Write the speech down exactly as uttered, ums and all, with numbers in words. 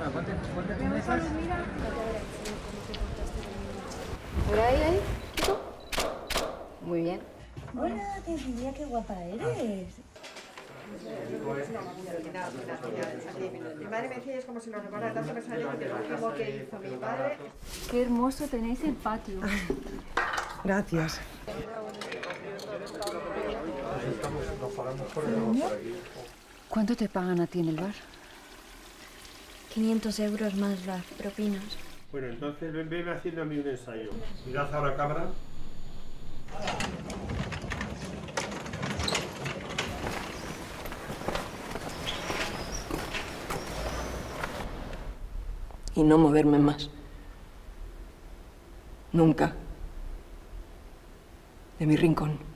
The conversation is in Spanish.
¿Por ahí, ahí? Muy bien. Hola, qué envidia, qué guapa eres. Mi madre me decía, es como si lo recordara tanto, me salió que lo último que hizo mi padre. Qué hermoso tenéis el patio. Gracias. ¿Cuánto te pagan a ti en el bar? quinientos euros más las propinas. Bueno, entonces ven, ven haciendo a mí un ensayo. Mirad ahora a cámara. Y no moverme más. Nunca. De mi rincón.